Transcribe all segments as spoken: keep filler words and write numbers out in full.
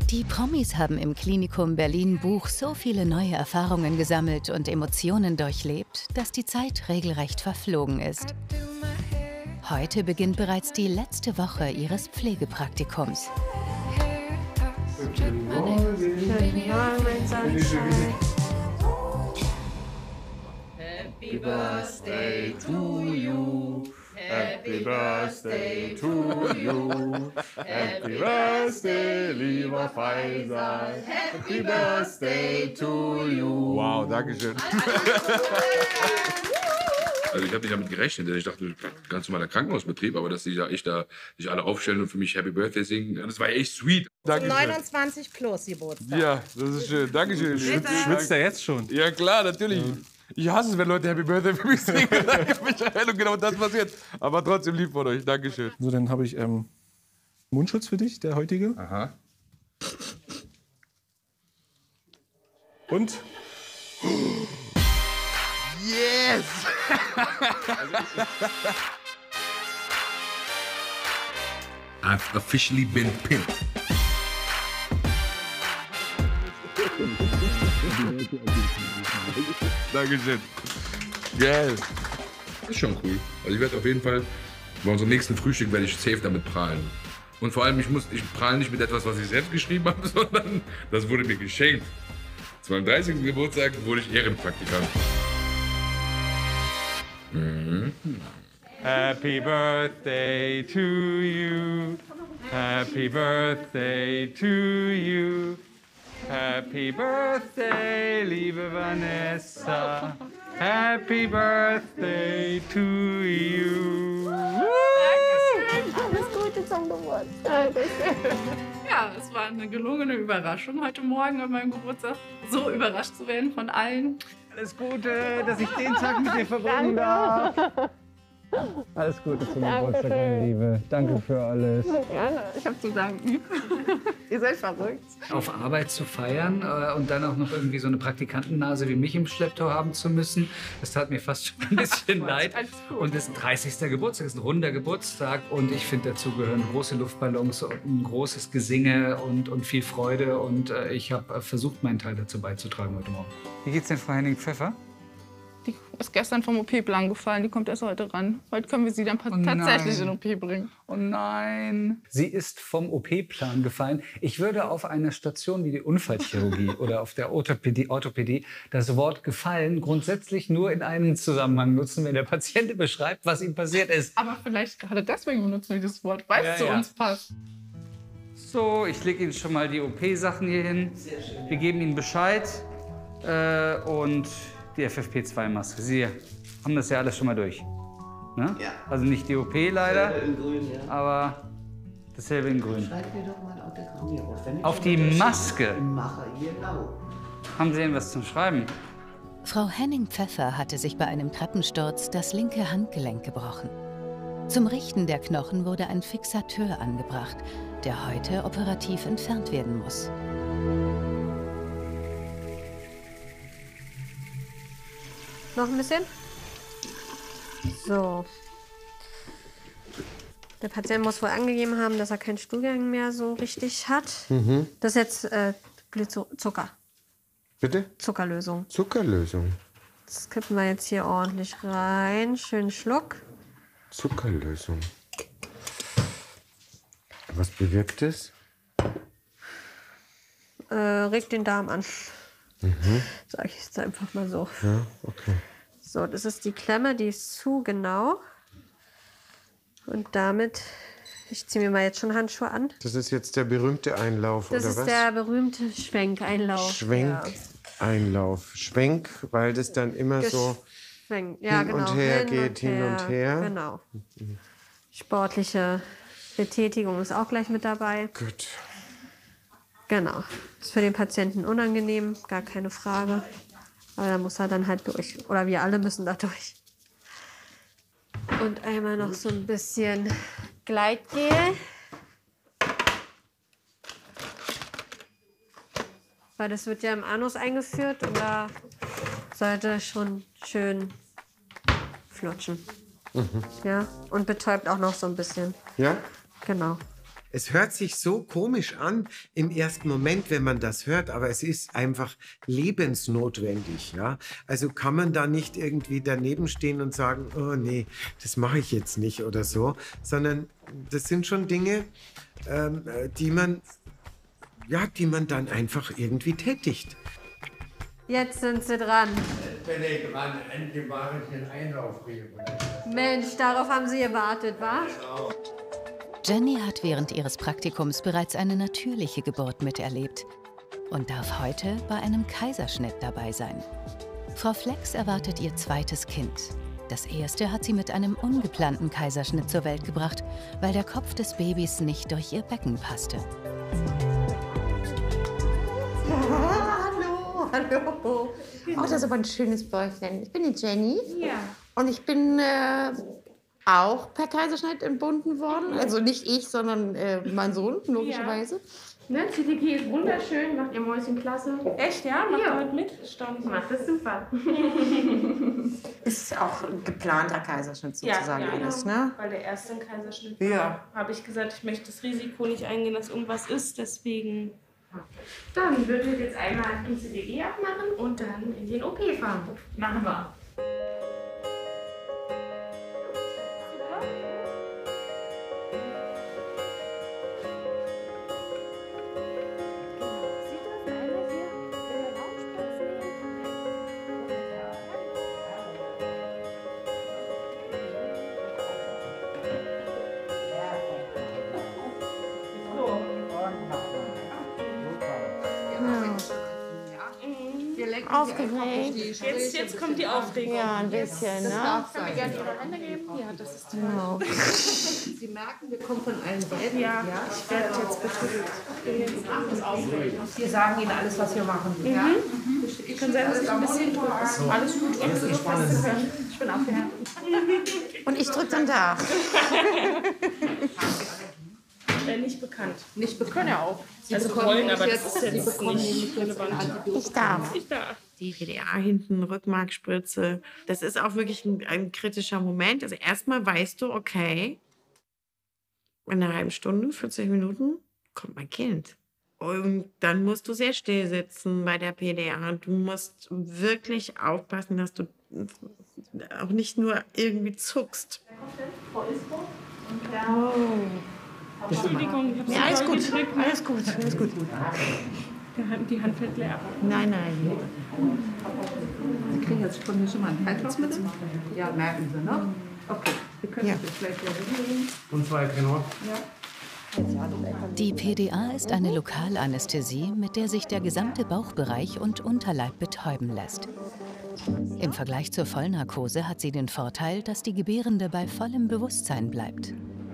Die Promis haben im Klinikum Berlin-Buch so viele neue Erfahrungen gesammelt und Emotionen durchlebt, dass die Zeit regelrecht verflogen ist. Heute beginnt bereits die letzte Woche ihres Pflegepraktikums. Guten Morgen. Guten Morgen, mein Sonnenschein. Happy Birthday to you. Happy Birthday to you. Happy Birthday, lieber Faisal. Happy Birthday to you. Wow, danke schön. Also ich habe nicht damit gerechnet, denn ich dachte, ganz normaler Krankenhausbetrieb, aber dass die da echt da sich alle aufstellen und für mich Happy Birthday singen, das war echt sweet. Dankeschön. neunundzwanzig plus Geburtstag. Ja, das ist schön. Dankeschön. Schwitzt, schwitzt er jetzt schon? Ja klar, natürlich. Ja. Ich hasse es, wenn Leute Happy Birthday für mich singen. Danke, Michael, und genau das passiert. Aber trotzdem lieb von euch. Dankeschön. So, dann habe ich ähm, Mundschutz für dich, der heutige. Aha. Und? Yes! I've officially been pimped. Dankeschön. Geil. Das ist schon cool. Also ich werde auf jeden Fall, bei unserem nächsten Frühstück werde ich safe damit prahlen. Und vor allem, ich muss, ich prahle nicht mit etwas, was ich selbst geschrieben habe, sondern das wurde mir geschenkt. Zu meinem dreißigsten Geburtstag wurde ich Ehrenpraktikant. Mhm. Happy Birthday to you. Happy Birthday to you. Happy Birthday, liebe Vanessa. Happy Birthday to you. Alles Gute zum Geburtstag. Ja, es war eine gelungene Überraschung heute Morgen an meinem Geburtstag. So überrascht zu werden von allen. Alles Gute, dass ich den Tag mit dir verbringen darf. Alles Gute zum Geburtstag, meine Liebe. Danke für alles. Gerne, ich habe zu danken. Ihr seid verrückt. Auf Arbeit zu feiern äh, und dann auch noch irgendwie so eine Praktikantennase wie mich im Schlepptau haben zu müssen, das tat mir fast schon ein bisschen leid. Und das ist ein dreißigster Geburtstag, das ist ein runder Geburtstag und ich finde, dazu gehören große Luftballons und ein großes Gesinge und, und viel Freude und äh, ich habe äh, versucht, meinen Teil dazu beizutragen heute Morgen. Wie geht's denn, Frau Henning-Pfeffer? Die ist gestern vom O P-Plan gefallen, die kommt erst heute ran. Heute können wir sie dann Oh tatsächlich in O P bringen. Oh nein. Sie ist vom O P-Plan gefallen. Ich würde auf einer Station wie die Unfallchirurgie oder auf der Orthopädie, Orthopädie das Wort gefallen grundsätzlich nur in einem Zusammenhang nutzen, wenn der Patient beschreibt, was ihm passiert ist. Aber vielleicht gerade deswegen benutzen wir das Wort, weil es Ja, zu ja. uns passt. So, ich lege Ihnen schon mal die O P-Sachen hier hin. Wir geben Ihnen Bescheid. Äh, und die F F P zwei Maske. Sie haben das ja alles schon mal durch. Ne? Ja. Also nicht die O P leider, In grün, ja. aber dasselbe in grün. Schreibt mir doch mal ein Autogramm hier auf. Wenn ich Auf schon die unterschrieben Maske. Mache, genau. Haben Sie denn was zum Schreiben? Frau Henning-Pfeffer hatte sich bei einem Treppensturz das linke Handgelenk gebrochen. Zum Richten der Knochen wurde ein Fixateur angebracht, der heute operativ entfernt werden muss. Noch ein bisschen? So. Der Patient muss wohl angegeben haben, dass er keinen Stuhlgang mehr so richtig hat. Mhm. Das ist jetzt äh, Glyzo Zucker. Bitte? Zuckerlösung. Zuckerlösung. Das kippen wir jetzt hier ordentlich rein. Schönen Schluck. Zuckerlösung. Was bewirkt es? Äh, regt den Darm an. Mhm. Sag ich jetzt einfach mal so. Ja, okay. So, das ist die Klemme, die ist zu genau. Und damit, ich ziehe mir mal jetzt schon Handschuhe an. Das ist jetzt der berühmte Einlauf, Das oder ist was? der berühmte Schwenkeinlauf. Schwenkeinlauf. Schwenk, weil das dann immer so Schwenk. Ja, hin genau. und her hin geht, und hin her. und her. Genau. Sportliche Betätigung ist auch gleich mit dabei. Gut. Genau. Ist für den Patienten unangenehm, gar keine Frage. Aber da muss er dann halt durch. Oder wir alle müssen da durch. Und einmal noch so ein bisschen Gleitgel. Weil das wird ja im Anus eingeführt und da sollte schon schön flutschen. Mhm. Ja, und betäubt auch noch so ein bisschen. Ja? Genau. Es hört sich so komisch an im ersten Moment, wenn man das hört, aber es ist einfach lebensnotwendig. Ja? Also kann man da nicht irgendwie daneben stehen und sagen, oh nee, das mache ich jetzt nicht oder so, sondern das sind schon Dinge, ähm, die man, ja, die man dann einfach irgendwie tätigt. Jetzt sind sie dran. Bin ich dran, endlich mache ich den Einlauf. Mensch, darauf haben Sie gewartet, wa? Jenny hat während ihres Praktikums bereits eine natürliche Geburt miterlebt und darf heute bei einem Kaiserschnitt dabei sein. Frau Flex erwartet ihr zweites Kind. Das erste hat sie mit einem ungeplanten Kaiserschnitt zur Welt gebracht, weil der Kopf des Babys nicht durch ihr Becken passte. Hallo, hallo. Oh, das ist aber ein schönes Bäuchlein. Ich bin die Jenny. Ja. Und ich bin äh, auch per Kaiserschnitt entbunden worden. Also nicht ich, sondern äh, mein Sohn, logischerweise. Ne, C T G ist wunderschön, macht ihr Mäuschen klasse. Echt, ja? Macht ja. ihr heute mit? Stand. Macht das super. Ist auch ein geplanter Kaiserschnitt sozusagen ja, ja, alles, genau. ne? Weil der erste ein Kaiserschnitt Ja. war, habe ich gesagt, ich möchte das Risiko nicht eingehen, dass irgendwas ist, deswegen... Dann würde ich jetzt einmal den C T G abmachen und dann in den O P fahren. Machen wir. Aufgeregt. Jetzt, jetzt kommt die Aufregung. Ja, ein bisschen, Das ne? darf sein. Können wir gerne Ihre Hände geben? Ja, das ist Genau. Sie merken, wir kommen von allen Seiten. Ja, ich werde jetzt betüttelt. Wir sagen Ihnen alles, was wir machen. Mhm. Ja? Ich kann sein, dass ich ein bisschen drücke. Alles gut, ohne so fest zu können. Ich bin aufgehört. Und ich drück dann da. Äh, nicht bekannt. Nicht bekannt. Können ja auch. Sie Also bekommen wollen, aber jetzt- das ist ja Sie jetzt bekommen nicht nämlich jetzt relevant. Antibiotika. Ich darf. Ich darf. Die P D A hinten, Rückmarkspritze. Das ist auch wirklich ein, ein kritischer Moment. Also erstmal weißt du, okay, in einer halben Stunde, vierzig Minuten, kommt mein Kind. Und dann musst du sehr still sitzen bei der P D A. Du musst wirklich aufpassen, dass du auch nicht nur irgendwie zuckst. Oh. Entschuldigung, ich habe Ja, alles voll gut. gedrückt, ne? Alles gut, alles gut. Die Hand, die Hand fällt leer. Nein, nein. Sie kriegen jetzt von mir schon mal ein Heilungsmittel? Ja, merken Sie, ne? Okay, wir können Ja. das vielleicht wieder hinlegen. Und zwei Tenor. Die P D A ist eine Lokalanästhesie, mit der sich der gesamte Bauchbereich und Unterleib betäuben lässt. Im Vergleich zur Vollnarkose hat sie den Vorteil, dass die Gebärende bei vollem Bewusstsein bleibt.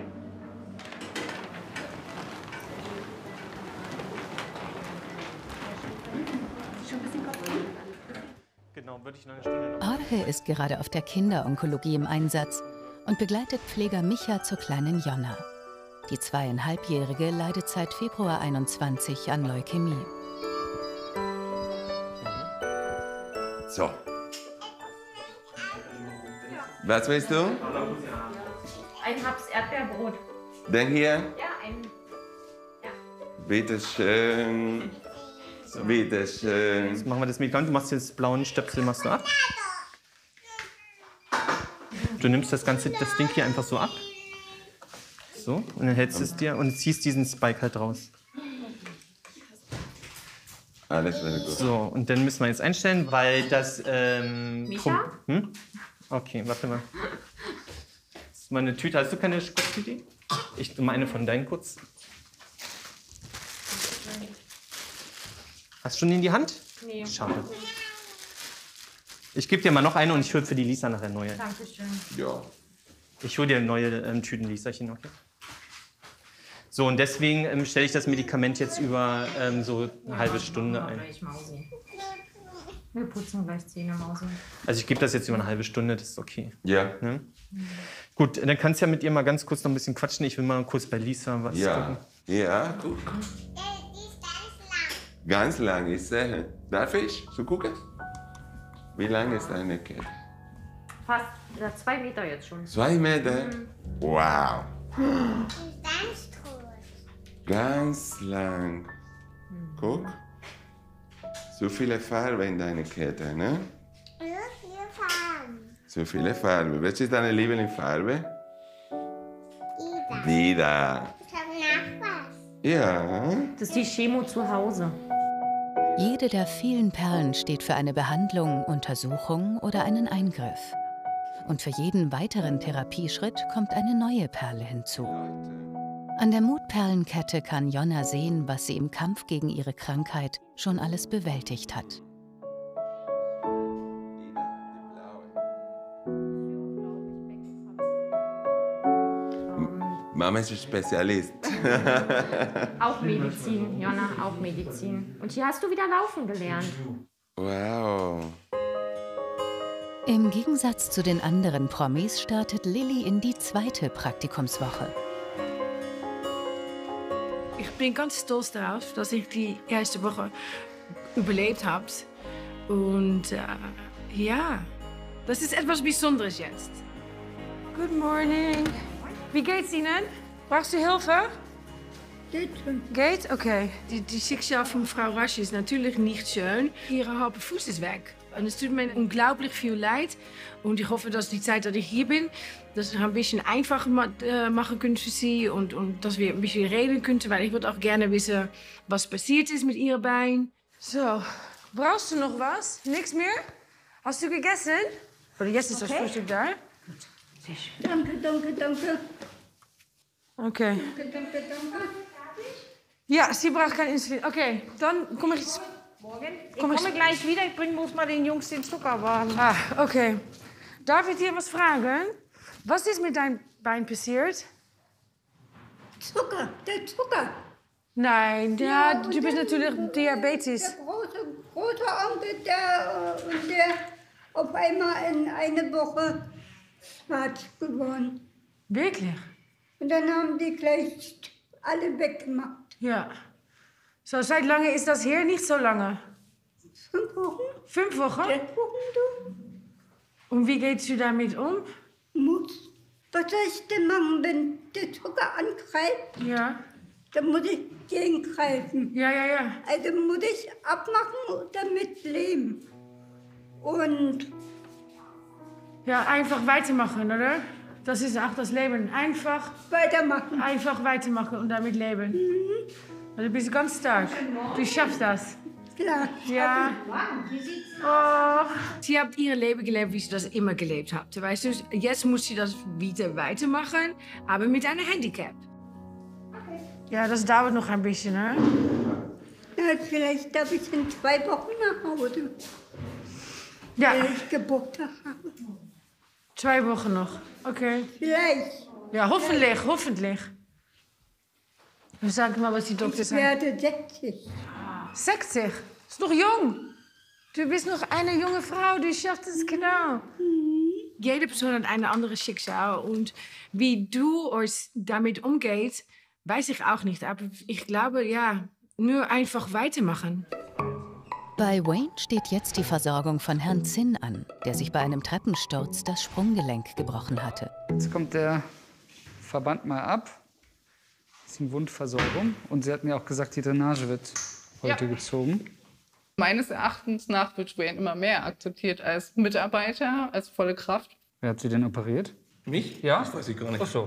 Jorge ist gerade auf der Kinderonkologie im Einsatz und begleitet Pfleger Micha zur kleinen Jonna. Die zweieinhalbjährige leidet seit Februar einundzwanzig an Leukämie. So. Was willst du? Ein Haps Erdbeerbrot. Den hier? Ja, ein. Bitte schön. Bitte schön. Jetzt machen wir das Medikament. Du machst jetzt blauen Stöpsel machst du ab. Du nimmst das ganze das Ding hier einfach so ab. So, und dann hältst du es dir und ziehst diesen Spike halt raus. Alles wird gut. So, und dann müssen wir jetzt einstellen, weil das... Ähm, Micha? Hm? Okay, warte mal. Das ist meine Tüte. Hast du keine Spritztüte? Ich nehme eine von deinen kurz. Hast du schon in die Hand? Nee. Schade. Ich gebe dir mal noch eine und ich hole für die Lisa nachher neue. Dankeschön. Ja. Ich hole dir neue ähm, Tüten, Lisachen, okay? So, und deswegen ähm, stelle ich das Medikament jetzt über ähm, so eine halbe Stunde ein. Wir putzen gleich Zähne, Mausi. Also ich gebe das jetzt über eine halbe Stunde, das ist okay. Ja. Ne? Gut, dann kannst du ja mit ihr mal ganz kurz noch ein bisschen quatschen. Ich will mal kurz bei Lisa was Ja. gucken. Ja, guck. Ganz lang, ich sehe. Darf ich so gucken? Wie lang ist deine Kette? Fast ja, zwei Meter jetzt schon. Zwei Meter? Mhm. Wow. Ganz lang. Guck. So viele Farben in deiner Kette, ne? So viele Farben. So viele Farben. Welche ist deine Lieblingsfarbe? Die da. Die da. Ich hab Nachbar. Ja. Das ist die Chemo zu Hause. Jede der vielen Perlen steht für eine Behandlung, Untersuchung oder einen Eingriff. Und für jeden weiteren Therapieschritt kommt eine neue Perle hinzu. An der Mutperlenkette kann Jonna sehen, was sie im Kampf gegen ihre Krankheit schon alles bewältigt hat. Mama ist ein Spezialist. Auch Medizin, Jonna, auch Medizin. Und hier hast du wieder laufen gelernt. Wow. Im Gegensatz zu den anderen Promis startet Lilly in die zweite Praktikumswoche. Ich bin ganz stolz darauf, dass ich die erste Woche überlebt habe. Und äh, ja, das ist etwas Besonderes jetzt. Good morning. Wie geht's Ihnen? Brauchst du Hilfe? Geht schon. Geht? Okay. Die, die Schicksal von Frau Rasch ist natürlich nicht schön. Ihre halbe Fuß ist weg. Und es tut mir unglaublich viel leid. Und ich hoffe, dass die Zeit, dass ich hier bin, dass ich ein bisschen einfacher ma äh, machen könnte für Sie und, und dass wir ein bisschen reden könnten, weil ich würde auch gerne wissen, was passiert ist mit Ihrem Bein. So, brauchst du noch was? Nichts mehr? Hast du gegessen? Oder jetzt ist das Okay. Frühstück da? Danke, danke, danke. Okay. Danke, danke, danke. Ja, sie braucht kein Insulin. Okay, dann komme ich... Morgen? Ich Komm, komme ich- gleich wieder. Ich bringe bloß mal den Jungs den Zuckerwagen. Ah, okay. Darf ich dir was fragen? Was ist mit deinem Bein passiert? Zucker, der Zucker. Nein, der, Ja, du und bist dann- natürlich Diabetes. Der große, große Onkel, der, äh, und der auf einmal in eine Woche schwarz geworden. Wirklich? Und dann haben die gleich alle weggemacht. Ja. So, seit lange ist das her? Nicht so lange. Fünf Wochen. Fünf Wochen? Sechs Wochen, du. Und wie gehst du damit um? Muss. Was soll ich denn machen, wenn der Zucker angreift? Ja. Dann muss ich gegengreifen. Ja, ja, ja. Also muss ich abmachen und damit leben. Und Ja, einfach weitermachen, oder? Das ist auch das Leben. Einfach weitermachen. Einfach weitermachen und damit leben. Mhm. Du bist ganz stark. Du schaffst das. Klar. Ja. Oh. Sie hat ihr Leben gelebt, wie sie das immer gelebt hat. Weißt du, jetzt muss sie das wieder weitermachen, aber mit einem Handicap. Ja, das dauert noch ein bisschen, ne? Ja, vielleicht darf ich in zwei Wochen nach Hause. Ja. Wenn ich Geburtstag habe. Zwei Wochen noch. Okay. Vielleicht. Ja, hoffentlich, hoffentlich. Dann sag mal, was die Doktor Ich sagt. werde sechzig. sechzig? Ist noch jung. Du bist noch eine junge Frau, du schaffst es genau. Jede Person hat ein anderes Schicksal. Und wie du euch damit umgeht, weiß ich auch nicht. Aber ich glaube, ja, nur einfach weitermachen. Bei Wayne steht jetzt die Versorgung von Herrn Zinn an, der sich bei einem Treppensturz das Sprunggelenk gebrochen hatte. Jetzt kommt der Verband mal ab. Das ist eine Wundversorgung. Und Sie hatten ja auch gesagt, die Drainage wird heute Ja. gezogen. Meines Erachtens nach wird Wayne immer mehr akzeptiert als Mitarbeiter, als volle Kraft. Wer hat Sie denn operiert? Mich? Ja? Das weiß ich gar nicht. Ach so.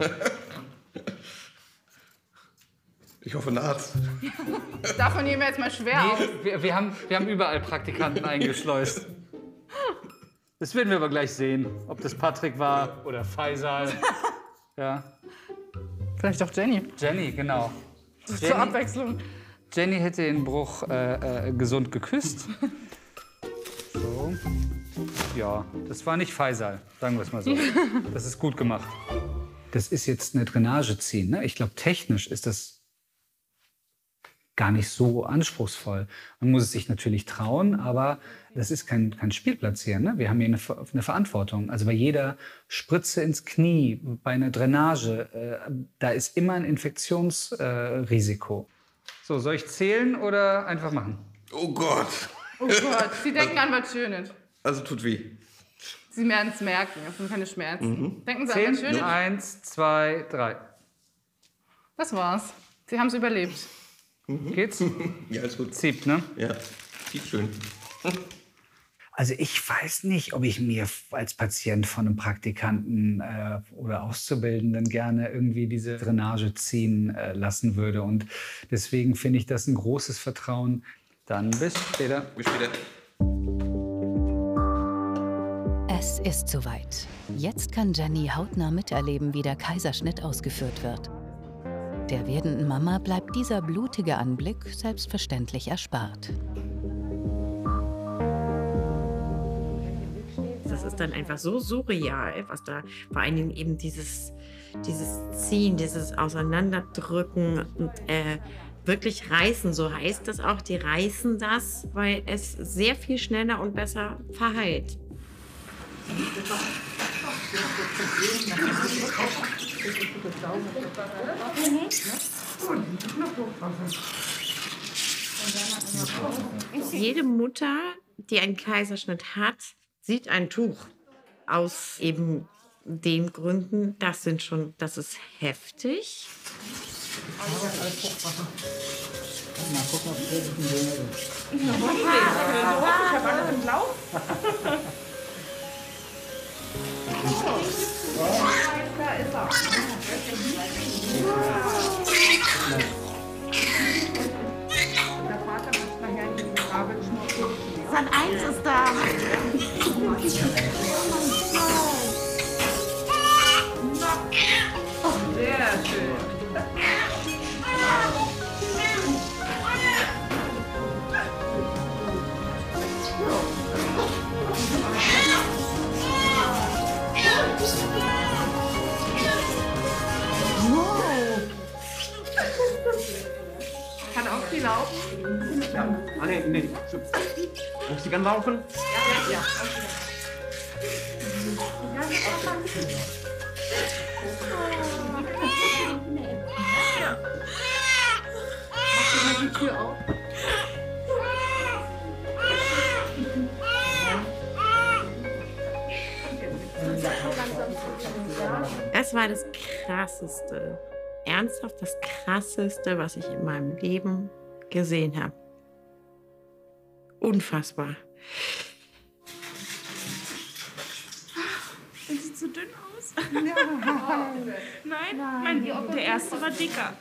Ich hoffe, ein Arzt. Davon nehmen wir jetzt mal schwer auf. Nee, wir, wir, haben, wir haben überall Praktikanten eingeschleust. Das werden wir aber gleich sehen, ob das Patrick war oder Faisal. Ja. Vielleicht auch Jenny. Jenny, genau. Zur Abwechslung. Jenny hätte den Bruch äh, äh, gesund geküsst. So. Ja, das war nicht Faisal, sagen wir es mal so. Das ist gut gemacht. Das ist jetzt eine Drainage ziehen. Ne? Ich glaube, technisch ist das gar nicht so anspruchsvoll. Man muss es sich natürlich trauen, aber das ist kein, kein Spielplatz hier. Ne? Wir haben hier eine, Ver- eine Verantwortung. Also bei jeder Spritze ins Knie, bei einer Drainage, äh, da ist immer ein Infektionsrisiko. Äh, so, soll ich zählen oder einfach machen? Oh Gott. Oh Gott, Sie denken an was Schönes. Also tut weh. Sie werden es merken, das sind keine Schmerzen. Mhm. Denken Sie an was Zehn, Schönes. eins, zwei, drei. Das war's. Sie haben es überlebt. Geht's? Ja, ist gut. Zieht, ne? Ja, zieht schön. Also ich weiß nicht, ob ich mir als Patient von einem Praktikanten äh, oder Auszubildenden gerne irgendwie diese Drainage ziehen äh, lassen würde. Und deswegen finde ich das ein großes Vertrauen. Dann bis später. Bis später. Es ist soweit. Jetzt kann Jenny hautnah miterleben, wie der Kaiserschnitt ausgeführt wird. Der werdenden Mama bleibt dieser blutige Anblick selbstverständlich erspart. Das ist dann einfach so surreal, was da vor allen Dingen eben dieses, dieses Ziehen, dieses Auseinanderdrücken und äh, wirklich reißen, so heißt das auch, die reißen das, weil es sehr viel schneller und besser verheilt. Jede Mutter, die einen Kaiserschnitt hat, sieht ein Tuch. Aus eben den Gründen, das sind schon, das ist heftig. Mal gucken, ob ich das Ich habe alles im Blau. Da ist er. Der Vater muss nachher in die Grabe schmucken. Sat eins ist da. Sehr schön. Kann auch viel laufen. Ja. Ah, nee, nee. Muss sie gern laufen? Ja, ja. Mach dir mal die Tür auf. Das war das Krasseste, ernsthaft das Krasseste, was ich in meinem Leben gesehen habe. Unfassbar. Das sieht so dünn aus. Ja. Nein, Nein. Mein, der erste war dicker.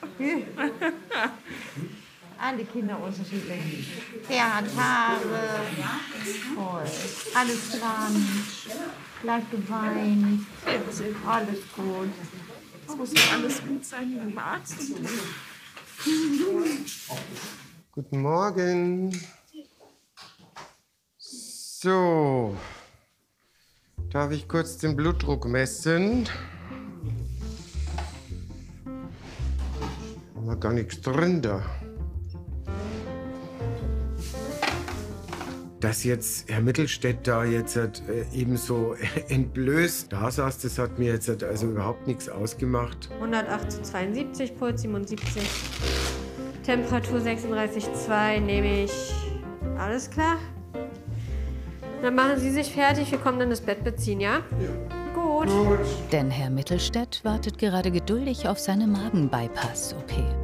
Alle Kinder unterschiedlich. Der hat Haare. Voll. Alles dran. Gleich geweint. Alles gut. Es muss ja alles gut sein wie beim Arzt. Guten Morgen. So. Darf ich kurz den Blutdruck messen? Haben wir gar nichts drin da. Dass jetzt Herr Mittelstädt da jetzt äh, eben so entblößt da saß, das hat mir jetzt also überhaupt nichts ausgemacht. hundertacht zu zweiundsiebzig, Puls siebenundsiebzig, Temperatur sechsunddreißig Komma zwei nehme ich. Alles klar? Dann machen Sie sich fertig, wir kommen dann das Bett beziehen, ja? Ja. Gut. Gut. Denn Herr Mittelstädt wartet gerade geduldig auf seine Magen-Bypass-O P.